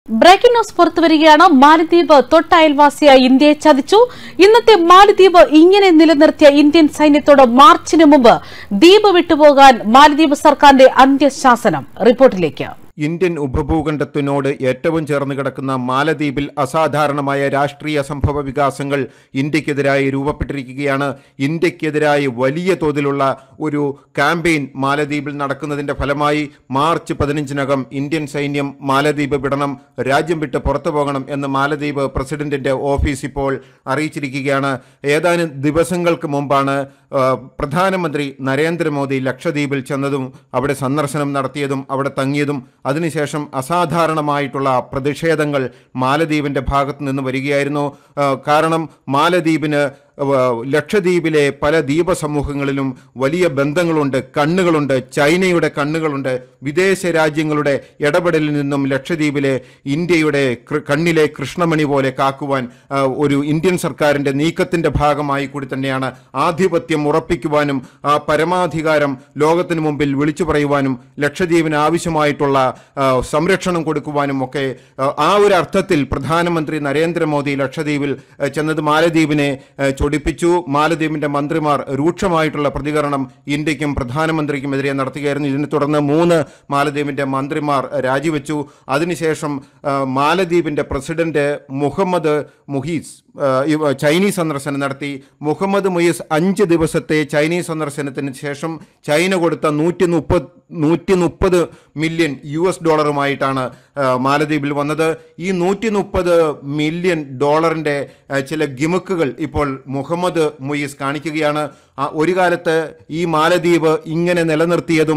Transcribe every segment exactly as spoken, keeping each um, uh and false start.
Breaking news പുറത്തുവരികയാണ്. മാലദ്വീപ് തൊട്ടയൽവാസിയായ ഇന്ത്യയെ ചതിച്ചു. ഇന്നത്തെ മാലദ്വീപ് ഇങ്ങനെ നിലനിർത്തിയ ഇന്ത്യൻ സൈന്യത്തോട് മാർച്ചിന് മുമ്പ് ദ്വീപ് വിട്ടുപോകാൻ മാലദ്വീപ് സർക്കാരിന്റെ അന്ത്യശാസനം. റിപ്പോർട്ടിലേക്ക്. ഇന്ത്യൻ ഉപഭൂഖണ്ഡത്തിനോട് ഏറ്റവും ചേർന്ന് കിടക്കുന്ന മാലദ്വീപിൽ അസാധാരണമായ രാഷ്ട്രീയ സംഭവ വികാസങ്ങൾ ഇന്ത്യക്കെതിരായി രൂപപ്പെട്ടിരിക്കുകയാണ്. ഇന്ത്യക്കെതിരായി വലിയ തോതിലുള്ള ഒരു ക്യാമ്പയിൻ മാലദ്വീപിൽ നടക്കുന്നതിന്റെ ഫലമായി മാർച്ച് പതിനഞ്ചിനകം ഇന്ത്യൻ സൈന്യം മാലദ്വീപ് വിടണം, രാജ്യം വിട്ട് പുറത്തു പോകണം എന്ന് മാലദ്വീപ് പ്രസിഡന്റിന്റെ ഓഫീസ് ഇപ്പോൾ അറിയിച്ചിരിക്കുകയാണ്. ഏതാനും ദിവസങ്ങൾക്ക് മുമ്പാണ് പ്രധാനമന്ത്രി നരേന്ദ്രമോദി ലക്ഷദ്വീപിൽ ചെന്നതും അവിടെ സന്ദർശനം നടത്തിയതും അവിടെ തങ്ങിയതും. അതിനുശേഷം അസാധാരണമായിട്ടുള്ള പ്രതിഷേധങ്ങൾ മാലദ്വീപിൻ്റെ ഭാഗത്തു നിന്ന് വരികയായിരുന്നു. കാരണം മാലദ്വീപിന് ലക്ഷദ്വീപിലെ പല ദ്വീപ സമൂഹങ്ങളിലും വലിയ ബന്ധങ്ങളുണ്ട്, കണ്ണുകളുണ്ട്, ചൈനയുടെ കണ്ണുകളുണ്ട്. വിദേശ രാജ്യങ്ങളുടെ ഇടപെടലിൽ നിന്നും ലക്ഷദ്വീപിലെ ഇന്ത്യയുടെ കണ്ണിലെ കൃഷ്ണമണി പോലെ കാക്കുവാൻ ഒരു ഇന്ത്യൻ സർക്കാരിൻ്റെ നീക്കത്തിൻ്റെ ഭാഗമായി കൂടി തന്നെയാണ് ആധിപത്യം ഉറപ്പിക്കുവാനും ആ പരമാധികാരം ലോകത്തിന് മുമ്പിൽ വിളിച്ചു പറയുവാനും ലക്ഷദ്വീപിന് ആവശ്യമായിട്ടുള്ള സംരക്ഷണം കൊടുക്കുവാനും ഒക്കെ ആ ഒരു അർത്ഥത്തിൽ പ്രധാനമന്ത്രി നരേന്ദ്രമോദി ലക്ഷദ്വീപിൽ ചെന്നത് മാലദ്വീപിനെ ചൊടിപ്പിച്ചു. മാലദ്വീപിന്റെ മന്ത്രിമാർ രൂക്ഷമായിട്ടുള്ള പ്രതികരണം ഇന്ത്യക്കും പ്രധാനമന്ത്രിക്കുമെതിരെ നടത്തുകയായിരുന്നു. ഇതിനെ തുടർന്ന് മൂന്ന് മാലദ്വീപിന്റെ മന്ത്രിമാർ രാജിവെച്ചു. അതിനുശേഷം മാലദ്വീപിന്റെ പ്രസിഡന്റ് മുഹമ്മദ് മുഹീസ് ചൈനീസ് സന്ദർശനം നടത്തി. മുഹമ്മദ് മുയീസ് അഞ്ച് ദിവസത്തെ ചൈനീസ് സന്ദർശനത്തിന് ശേഷം ചൈന കൊടുത്ത നൂറ്റി മുപ്പത് നൂറ്റി മുപ്പത് മില്യൺ യു എസ് ഡോളറുമായിട്ടാണ് മാലദ്വീപിൽ വന്നത്. ഈ നൂറ്റി മുപ്പത് മില്യൺ ഡോളറിൻ്റെ ചില ഗിമുക്കുകൾ ഇപ്പോൾ മുഹമ്മദ് മുയീസ് കാണിക്കുകയാണ്. ഒരു കാലത്ത് ഈ മാലദ്വീപ് ഇങ്ങനെ നിലനിർത്തിയതും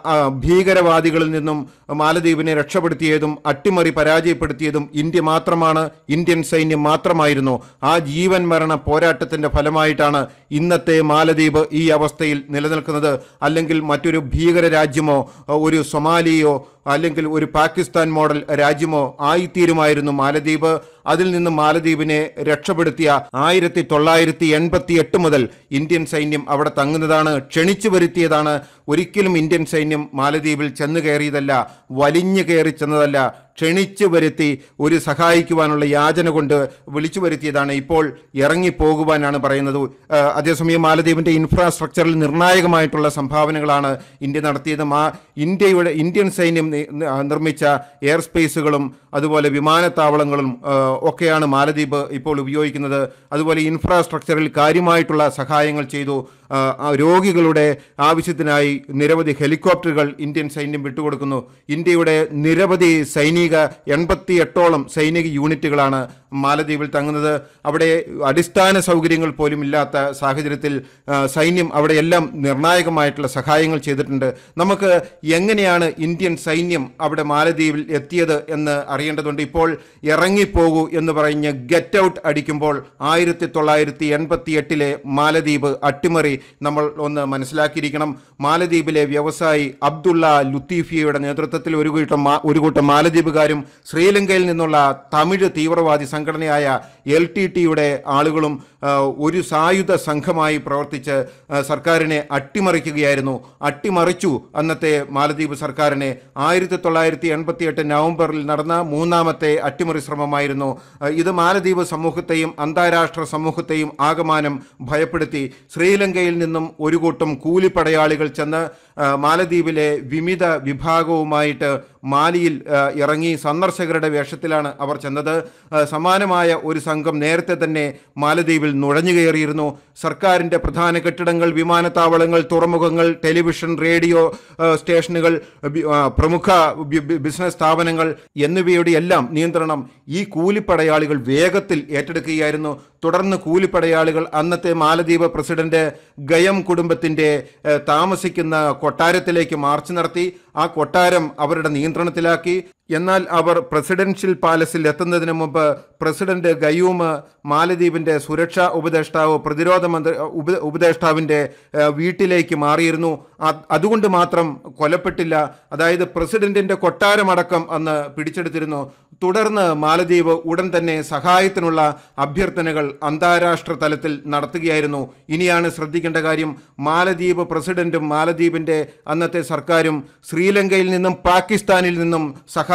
ഭീകരവാദികളിൽ നിന്നും മാലദ്വീപിനെ രക്ഷപ്പെടുത്തിയതും അട്ടിമറി പരാജയപ്പെടുത്തിയതും ഇന്ത്യ മാത്രമാണ്, ഇന്ത്യൻ സൈന്യം മാത്രമായിരുന്നു. ആ ജീവൻ മരണ പോരാട്ടത്തിൻ്റെ ഫലമായിട്ടാണ് ഇന്നത്തെ മാലദ്വീപ് ഈ അവസ്ഥയിൽ നിലനിൽക്കുന്നത്. അല്ലെങ്കിൽ മറ്റൊരു ഭീകര രാജ്യമോ ഒരു സൊമാലിയോ അല്ലെങ്കിൽ ഒരു പാകിസ്ഥാൻ മോഡൽ രാജ്യമോ ആയിത്തീരുമായിരുന്നു മാലദ്വീപ്. അതിൽ നിന്ന് മാലദ്വീപിനെ രക്ഷപ്പെടുത്തിയ ആയിരത്തി തൊള്ളായിരത്തി എൺപത്തി എട്ട് മുതൽ ഇന്ത്യൻ സൈന്യം അവിടെ തങ്ങുന്നതാണ്, ക്ഷണിച്ചു വരുത്തിയതാണ്. ഒരിക്കലും ഇന്ത്യൻ സൈന്യം മാലദ്വീപിൽ ചെന്നു കയറിയതല്ല, വലിഞ്ഞു കയറി ചെന്നതല്ല, ക്ഷണിച്ചു വരുത്തി ഒരു സഹായിക്കുവാനുള്ള യാചന കൊണ്ട് വിളിച്ചു വരുത്തിയതാണ്. ഇപ്പോൾ ഇറങ്ങിപ്പോകുവാനാണ് പറയുന്നത്. അതേസമയം മാലദ്വീപിൻ്റെ ഇൻഫ്രാസ്ട്രക്ചറിൽ നിർണായകമായിട്ടുള്ള സംഭാവനകളാണ് ഇന്ത്യ നടത്തിയത്. ആ ഇന്ത്യയുടെ ഇന്ത്യൻ സൈന്യം നിർമ്മിച്ച എയർ സ്പേസുകളും അതുപോലെ വിമാനത്താവളങ്ങളും ഒക്കെയാണ് മാലദ്വീപ് ഇപ്പോൾ ഉപയോഗിക്കുന്നത്. അതുപോലെ ഇൻഫ്രാസ്ട്രക്ചറിൽ കാര്യമായിട്ടുള്ള സഹായങ്ങൾ ചെയ്തു. രോഗികളുടെ ആവശ്യത്തിനായി നിരവധി ഹെലികോപ്റ്ററുകൾ ഇന്ത്യൻ സൈന്യം വിട്ടുകൊടുക്കുന്നു. ഇന്ത്യയുടെ നിരവധി സൈനിക എൺപത്തി എട്ടോളം സൈനിക യൂണിറ്റുകളാണ് മാലദ്വീപിൽ തങ്ങുന്നത്. അവിടെ അടിസ്ഥാന സൗകര്യങ്ങൾ പോലും ഇല്ലാത്ത സാഹചര്യത്തിൽ സൈന്യം അവിടെയെല്ലാം നിർണായകമായിട്ടുള്ള സഹായങ്ങൾ ചെയ്തിട്ടുണ്ട്. നമുക്ക് എങ്ങനെയാണ് ഇന്ത്യൻ സൈന്യം അവിടെ മാലദ്വീപിൽ എത്തിയത് എന്ന് അറിയേണ്ടതുണ്ട്. ഇപ്പോൾ ഇറങ്ങിപ്പോകൂ എന്ന് പറഞ്ഞ് ഗെറ്റ് ഔട്ട് അടിക്കുമ്പോൾ ആയിരത്തി തൊള്ളായിരത്തി എൺപത്തി എട്ടിലെ മാലദ്വീപ് അട്ടിമറി നമ്മൾ ഒന്ന് മനസ്സിലാക്കിയിരിക്കണം. മാലദ്വീപിലെ വ്യവസായി അബ്ദുള്ള ലുത്തീഫിയയുടെ നേതൃത്വത്തിൽ ഒരു കൂട്ടം ഒരു കൂട്ടം മാലദ്വീപുകാരും ശ്രീലങ്കയിൽ നിന്നുള്ള തമിഴ് തീവ്രവാദി സംഘടനയായ എൽ ടി ടിയുടെ ആളുകളും ഒരു സായുധ സംഘമായി പ്രവർത്തിച്ച് സർക്കാരിനെ അട്ടിമറിക്കുകയായിരുന്നു. അട്ടിമറിച്ചു അന്നത്തെ മാലദ്വീപ് സർക്കാരിനെ. ആയിരത്തി തൊള്ളായിരത്തി എൺപത്തി എട്ട് നവംബറിൽ നടന്ന മൂന്നാമത്തെ അട്ടിമറി ശ്രമമായിരുന്നു ഇത്. മാലദ്വീപ് സമൂഹത്തെയും അന്താരാഷ്ട്ര സമൂഹത്തെയും ആകമാനം ഭയപ്പെടുത്തി. ശ്രീലങ്കയിൽ നിന്നും ഒരു കൂട്ടം കൂലിപ്പടയാളികൾ ചെന്ന് മാലദ്വീപിലെ വിവിധ വിഭാഗവുമായിട്ട് മാലിയിൽ ഇറങ്ങി സന്ദർശകരുടെ വേഷത്തിലാണ് അവർ ചെന്നത്. സമാനമായ ഒരു സംഘം നേരത്തെ തന്നെ മാലദ്വീപിൽ നുഴഞ്ഞു കയറിയിരുന്നു. സർക്കാരിൻ്റെ പ്രധാന കെട്ടിടങ്ങൾ, വിമാനത്താവളങ്ങൾ, തുറമുഖങ്ങൾ, ടെലിവിഷൻ, റേഡിയോ സ്റ്റേഷനുകൾ, പ്രമുഖ ബിസിനസ് സ്ഥാപനങ്ങൾ എന്നിവയുടെ എല്ലാം നിയന്ത്രണം ഈ കൂലിപ്പടയാളികൾ വേഗത്തിൽ ഏറ്റെടുക്കുകയായിരുന്നു. തുടർന്ന് കൂലിപ്പടയാളികൾ അന്നത്തെ മാലദ്വീപ് പ്രസിഡന്റ് ഗയം കുടുംബത്തിൻ്റെ താമസിക്കുന്ന കൊട്ടാരത്തിലേക്ക് മാർച്ച് നടത്തി. ആ കൊട്ടാരം അവരുടെ നിയന്ത്രണത്തിലാക്കി. എന്നാൽ അവർ പ്രസിഡൻഷ്യൽ പാലസിൽ എത്തുന്നതിന് മുമ്പ് പ്രസിഡന്റ് ഗയൂം മാലദ്വീപിൻ്റെ സുരക്ഷാ ഉപദേഷ്ടാവ്, പ്രതിരോധ മന്ത്രി ഉപദേഷ്ടാവിൻ്റെ വീട്ടിലേക്ക് മാറിയിരുന്നു. അതുകൊണ്ട് മാത്രം കൊലപ്പെട്ടില്ല. അതായത് പ്രസിഡന്റിൻ്റെ കൊട്ടാരമടക്കം അന്ന് പിടിച്ചെടുത്തിരുന്നു. തുടർന്ന് മാലദ്വീപ് ഉടൻ തന്നെ സഹായത്തിനുള്ള അഭ്യർത്ഥനകൾ അന്താരാഷ്ട്ര തലത്തിൽ നടത്തുകയായിരുന്നു. ഇനിയാണ് ശ്രദ്ധിക്കേണ്ട കാര്യം, മാലദ്വീപ് പ്രസിഡന്റും മാലദ്വീപിൻ്റെ അന്നത്തെ സർക്കാരും ശ്രീലങ്കയിൽ നിന്നും പാകിസ്ഥാനിൽ നിന്നും സഹായം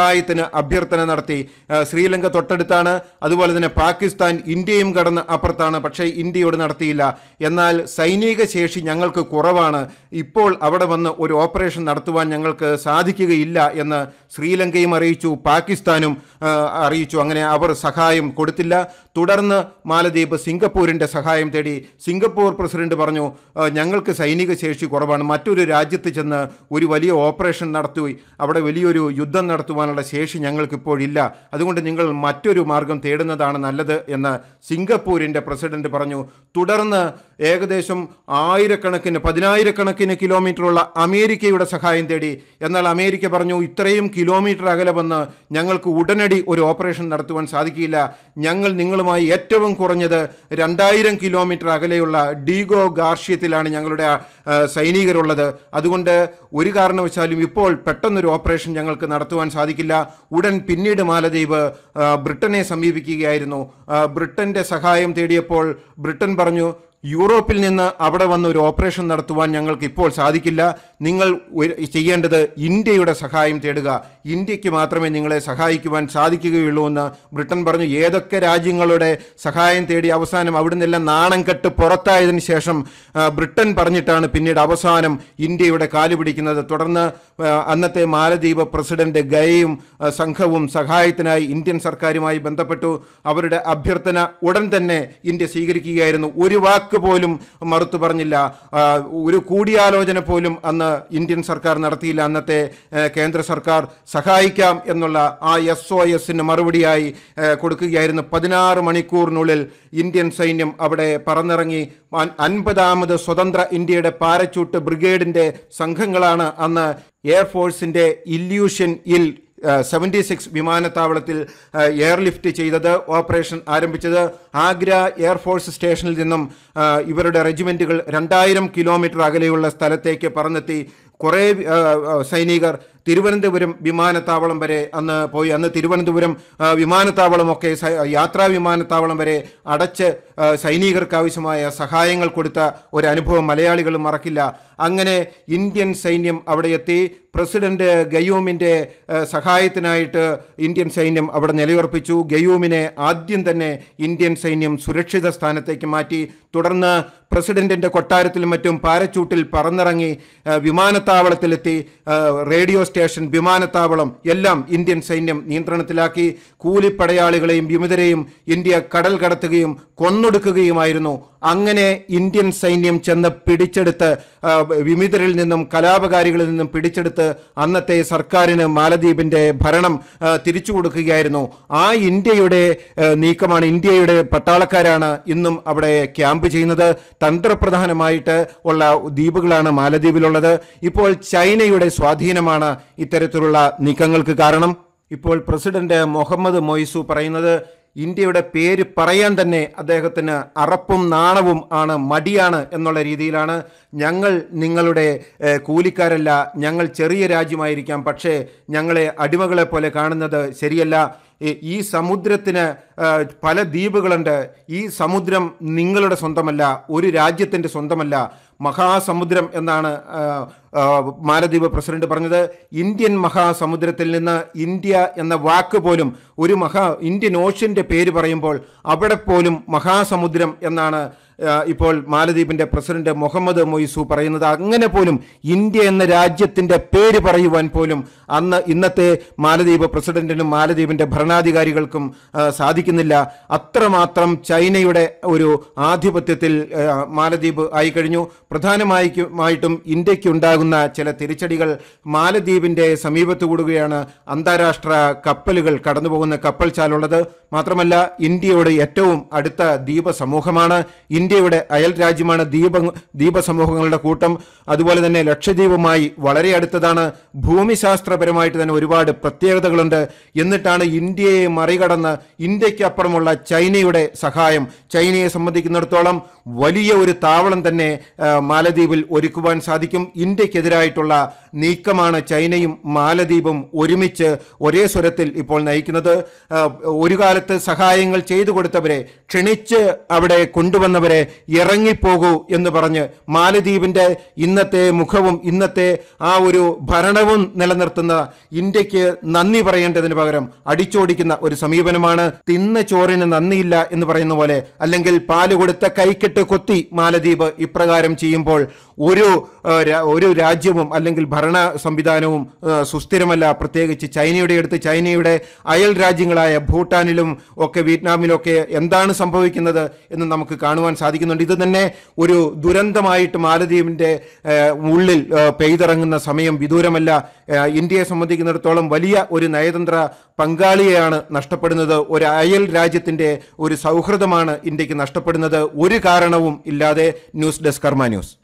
സഹായത്തിന് അഭ്യർത്ഥന നടത്തി. ശ്രീലങ്ക തൊട്ടടുത്താണ്, അതുപോലെ തന്നെ പാകിസ്ഥാൻ ഇന്ത്യയും കടന്ന് അപ്പുറത്താണ്. പക്ഷേ ഇന്ത്യയോട് നടത്തിയില്ല. എന്നാൽ സൈനിക ശേഷി ഞങ്ങൾക്ക് കുറവാണ്, ഇപ്പോൾ അവിടെ വന്ന് ഒരു ഓപ്പറേഷൻ നടത്തുവാൻ ഞങ്ങൾക്ക് സാധിക്കുകയില്ല എന്ന് ശ്രീലങ്കയും അറിയിച്ചു, പാകിസ്ഥാനും അറിയിച്ചു. അങ്ങനെ അവർ സഹായം കൊടുത്തില്ല. തുടർന്ന് മാലദ്വീപ് സിംഗപ്പൂരിൻ്റെ സഹായം തേടി. സിംഗപ്പൂർ പ്രസിഡന്റ് പറഞ്ഞു, ഞങ്ങൾക്ക് സൈനിക ശേഷി കുറവാണ്, മറ്റൊരു രാജ്യത്ത് ചെന്ന് ഒരു വലിയ ഓപ്പറേഷൻ നടത്തി അവിടെ വലിയൊരു യുദ്ധം നടത്തുവാനുള്ള ശേഷി ഞങ്ങൾക്കിപ്പോഴില്ല, അതുകൊണ്ട് നിങ്ങൾ മറ്റൊരു മാർഗം തേടുന്നതാണ് നല്ലത് എന്ന് സിംഗപ്പൂരിൻ്റെ പ്രസിഡന്റ് പറഞ്ഞു. തുടർന്ന് ഏകദേശം ആയിരക്കണക്കിന് പതിനായിരക്കണക്കിന് കിലോമീറ്ററുള്ള അമേരിക്കയുടെ സഹായം തേടി. എന്നാൽ അമേരിക്ക പറഞ്ഞു, ഇത്രയും കിലോമീറ്റർ അകലെ വന്ന് ഞങ്ങൾക്ക് ഉടനടി ഒരു ഓപ്പറേഷൻ നടത്തുവാൻ സാധിക്കില്ല, ഞങ്ങൾ നിങ്ങളുമായി ഏറ്റവും കുറഞ്ഞത് രണ്ടായിരം കിലോമീറ്റർ അകലെയുള്ള ഡീഗോ ഗാർഷ്യത്തിലാണ് ഞങ്ങളുടെ സൈനികരുള്ളത്, അതുകൊണ്ട് ഒരു കാരണവശാലും ഇപ്പോൾ പെട്ടെന്നൊരു ഓപ്പറേഷൻ ഞങ്ങൾക്ക് നടത്തുവാൻ സാധിക്കില്ല. ഉടൻ പിന്നീട് മാലദ്വീപ് ബ്രിട്ടനെ സമീപിക്കുകയായിരുന്നു. ബ്രിട്ടന്റെ സഹായം തേടിയപ്പോൾ ബ്രിട്ടൻ പറഞ്ഞു, യൂറോപ്പിൽ നിന്ന് അവിടെ വന്ന് ഒരു ഓപ്പറേഷൻ നടത്തുവാൻ ഞങ്ങൾക്ക് ഇപ്പോൾ സാധിക്കില്ല, നിങ്ങൾ ചെയ്യേണ്ടത് ഇന്ത്യയുടെ സഹായം തേടുക, ഇന്ത്യക്ക് മാത്രമേ നിങ്ങളെ സഹായിക്കുവാൻ സാധിക്കുകയുള്ളൂ എന്ന് ബ്രിട്ടൻ പറഞ്ഞു. ഏതൊക്കെ രാജ്യങ്ങളുടെ സഹായം തേടി അവസാനം അവിടെ നിന്നെല്ലാം നാണം കെട്ട് പുറത്തായതിനു ശേഷം ബ്രിട്ടൻ പറഞ്ഞിട്ടാണ് പിന്നീട് അവസാനം ഇന്ത്യയുടെ കാല് പിടിക്കുന്നത്. തുടർന്ന് അന്നത്തെ മാലദ്വീപ് പ്രസിഡന്റ് ഗയയും സംഘവും സഹായത്തിനായി ഇന്ത്യൻ സർക്കാരുമായി ബന്ധപ്പെട്ടു. അവരുടെ അഭ്യർത്ഥന ഉടൻ തന്നെ ഇന്ത്യ സ്വീകരിക്കുകയായിരുന്നു. ഒരു വാക്ക് പോലും മറുത്തു പറഞ്ഞില്ല. ഒരു കൂടിയാലോചന പോലും അന്ന് ഇന്ത്യൻ സർക്കാർ നടത്തിയില്ല. അന്നത്തെ കേന്ദ്ര സർക്കാർ സഹായിക്കാം എന്നുള്ള ആ എസ് ഒ എസിന് മറുപടിയായി കൊടുക്കുകയായിരുന്നു. പതിനാറ് മണിക്കൂറിനുള്ളിൽ ഇന്ത്യൻ സൈന്യം അവിടെ പറന്നിറങ്ങി. അൻപതാമത് സ്വതന്ത്ര ഇന്ത്യയുടെ പാരച്യൂട്ട് ബ്രിഗേഡിന്റെ സംഘങ്ങളാണ് അന്ന് എയർഫോഴ്സിന്റെ ഇല്യൂഷൻ ഇൽ സെവൻറ്റി സിക്സ് വിമാനത്താവളത്തിൽ എയർലിഫ്റ്റ് ചെയ്തത്, ഓപ്പറേഷൻ ആരംഭിച്ചത്. ആഗ്ര എയർഫോഴ്സ് സ്റ്റേഷനിൽ നിന്നും ഇവരുടെ റെജിമെൻറ്റുകൾ രണ്ടായിരം കിലോമീറ്റർ അകലെയുള്ള സ്ഥലത്തേക്ക് പറന്നെത്തി. കുറേ സൈനികർ തിരുവനന്തപുരം വിമാനത്താവളം വരെ അന്ന് പോയി. അന്ന് തിരുവനന്തപുരം വിമാനത്താവളമൊക്കെ യാത്രാ വിമാനത്താവളം വരെ അടച്ച് സൈനികർക്ക് ആവശ്യമായ സഹായങ്ങൾ കൊടുത്ത ഒരു അനുഭവം മലയാളികൾ മറക്കില്ല. അങ്ങനെ ഇന്ത്യൻ സൈന്യം അവിടെ എത്തി. പ്രസിഡന്റ് ഗയൂമിൻ്റെ സഹായത്തിനായിട്ട് ഇന്ത്യൻ സൈന്യം അവിടെ നിലയുറപ്പിച്ചു. ഗയൂമിനെ ആദ്യം തന്നെ ഇന്ത്യൻ സൈന്യം സുരക്ഷിത സ്ഥാനത്തേക്ക് മാറ്റി. തുടർന്ന് പ്രസിഡന്റിന്റെ കൊട്ടാരത്തിലും മറ്റും പാരച്യൂട്ടിൽ പറന്നിറങ്ങി വിമാനത്താവളത്തിലെത്തി. റേഡിയോ സ്റ്റേഷൻ, വിമാനത്താവളം എല്ലാം ഇന്ത്യൻ സൈന്യം നിയന്ത്രണത്തിലാക്കി. കൂലിപ്പടയാളികളെയും വിമതരെയും ഇന്ത്യ കടൽ കടത്തുകയും കൊന്നൊടുക്കുകയുമായിരുന്നു. അങ്ങനെ ഇന്ത്യൻ സൈന്യം ചെന്ന് പിടിച്ചെടുത്ത് വിമതരിൽ നിന്നും കലാപകാരികളിൽ നിന്നും പിടിച്ചെടുത്ത് അന്നത്തെ സർക്കാരിന് മാലദ്വീപിന്റെ ഭരണം തിരിച്ചു കൊടുക്കുകയായിരുന്നു. ആ ഇന്ത്യയുടെ നീക്കമാണ്, ഇന്ത്യയുടെ പട്ടാളക്കാരാണ് ഇന്നും അവിടെ ക്യാമ്പ് ചെയ്യുന്നത്. തന്ത്രപ്രധാനമായിട്ട് ഉള്ള ദ്വീപുകളാണ് മാലദ്വീപിലുള്ളത്. ഇപ്പോൾ ചൈനയുടെ സ്വാധീനമാണ് ഇത്തരത്തിലുള്ള നീക്കങ്ങൾക്ക് കാരണം. ഇപ്പോൾ പ്രസിഡന്റ് മുഹമ്മദ് മൊയ്സു പറയുന്നത് ഇന്ത്യയുടെ പേര് പറയാൻ തന്നെ അദ്ദേഹത്തിന് അറപ്പും നാണവും ആണ്, മടിയാണ് എന്നുള്ള രീതിയിലാണ്. ഞങ്ങൾ നിങ്ങളുടെ കൂലിക്കാരല്ല, ഞങ്ങൾ ചെറിയ രാജ്യമായിരിക്കാം, പക്ഷേ ഞങ്ങളെ അടിമകളെ പോലെ കാണുന്നത് ശരിയല്ല. ഈ സമുദ്രത്തിന് പല ദ്വീപുകളുണ്ട്. ഈ സമുദ്രം നിങ്ങളുടെ സ്വന്തമല്ല, ഒരു രാജ്യത്തിൻ്റെ സ്വന്തമല്ല, മഹാസമുദ്രം എന്നാണ് മാലദ്വീപ് പ്രസിഡന്റ് പറഞ്ഞത്. ഇന്ത്യൻ മഹാസമുദ്രത്തിൽ നിന്ന് ഇന്ത്യ എന്ന വാക്ക് പോലും, ഒരു മഹാ ഇന്ത്യൻ ഓഷ്യൻ്റെ പേര് പറയുമ്പോൾ അവിടെ പോലും മഹാസമുദ്രം എന്നാണ് ഇപ്പോൾ മാലദ്വീപിൻ്റെ പ്രസിഡന്റ് മുഹമ്മദ് മൊയ്സു പറയുന്നത്. അങ്ങനെ പോലും ഇന്ത്യ എന്ന രാജ്യത്തിൻ്റെ പേര് പറയുവാൻ പോലും അന്ന് ഇന്നത്തെ മാലദ്വീപ് പ്രസിഡന്റിനും മാലദ്വീപിൻ്റെ ഭരണാധികാരികൾക്കും സാധിക്കുന്നില്ല. അത്രമാത്രം ചൈനയുടെ ഒരു ആധിപത്യത്തിൽ മാലദ്വീപ് ആയിക്കഴിഞ്ഞു. പ്രധാനമായിട്ടും ഇന്ത്യക്കുണ്ടാകുന്ന ചില തിരിച്ചടികൾ, മാലദ്വീപിൻ്റെ സമീപത്ത് കൂടുകയാണ് അന്താരാഷ്ട്ര കപ്പലുകൾ കടന്നുപോകുന്ന കപ്പൽ ചാലുള്ളത്. മാത്രമല്ല ഇന്ത്യയോട് ഏറ്റവും അടുത്ത ദ്വീപ സമൂഹമാണ്, ഇന്ത്യയുടെ അയൽ രാജ്യമാണ് ദ്വീപ ദ്വീപ സമൂഹങ്ങളുടെ കൂട്ടം. അതുപോലെ തന്നെ ലക്ഷദ്വീപുമായി വളരെ അടുത്തതാണ്. ഭൂമിശാസ്ത്രപരമായിട്ട് തന്നെ ഒരുപാട് പ്രത്യേകതകളുണ്ട്. എന്നിട്ടാണ് ഇന്ത്യയെ മറികടന്ന് ഇന്ത്യക്കപ്പുറമുള്ള ചൈനയുടെ സഹായം. ചൈനയെ സംബന്ധിക്കുന്നിടത്തോളം വലിയ ഒരു താവളം തന്നെ മാലദ്വീപിൽ ഒരുക്കുവാൻ സാധിക്കും. ഇന്ത്യക്കെതിരായിട്ടുള്ള നീക്കമാണ് ചൈനയും മാലദ്വീപും ഒരുമിച്ച് ഒരേ സ്വരത്തിൽ ഇപ്പോൾ നയിക്കുന്നത്. ഒരു കാലത്ത് ലോകത്ത് സഹായങ്ങൾ ചെയ്തു കൊടുത്തവരെ, ക്ഷണിച്ച് അവിടെ കൊണ്ടുവന്നവരെ ഇറങ്ങിപ്പോകൂ എന്ന് പറഞ്ഞ് മാലദ്വീപിന്റെ ഇന്നത്തെ മുഖവും ഇന്നത്തെ ആ ഒരു ഭരണവും നിലനിർത്തുന്ന ഇന്ത്യക്ക് നന്ദി പറയേണ്ടതിന് പകരം അടിച്ചോടിക്കുന്ന ഒരു സമീപനമാണ്. തിന്ന ചോറിന് നന്ദിയില്ല എന്ന് പറയുന്ന പോലെ, അല്ലെങ്കിൽ പാല് കൊടുത്ത കൈക്കെട്ട് കൊത്തി മാലദ്വീപ് ഇപ്രകാരം ചെയ്യുമ്പോൾ ഒരു ഒരു രാജ്യവും അല്ലെങ്കിൽ ഭരണ സംവിധാനവും സുസ്ഥിരമല്ല. പ്രത്യേകിച്ച് ചൈനയുടെ അടുത്ത് ചൈനയുടെ അയൽ രാജ്യങ്ങളായ ഭൂട്ടാനിലും ഒക്കെ വിയറ്റ്നാമിലും ഒക്കെ എന്താണ് സംഭവിക്കുന്നത് എന്ന് നമുക്ക് കാണുവാൻ സാധിക്കുന്നുണ്ട്. ഇത് തന്നെ ഒരു ദുരന്തമായിട്ട് മാലദ്വീപിന്റെ ഉള്ളിൽ പെയ്തിറങ്ങുന്ന സമയം വിദൂരമല്ല. ഇന്ത്യയെ സംബന്ധിക്കുന്നിടത്തോളം വലിയ ഒരു നയതന്ത്ര പങ്കാളിയെയാണ് നഷ്ടപ്പെടുന്നത്. ഒരു അയൽ രാജ്യത്തിന്റെ ഒരു സൗഹൃദമാണ് ഇന്ത്യക്ക് നഷ്ടപ്പെടുന്നത്, ഒരു കാരണവും ഇല്ലാതെ. News desk Karma news.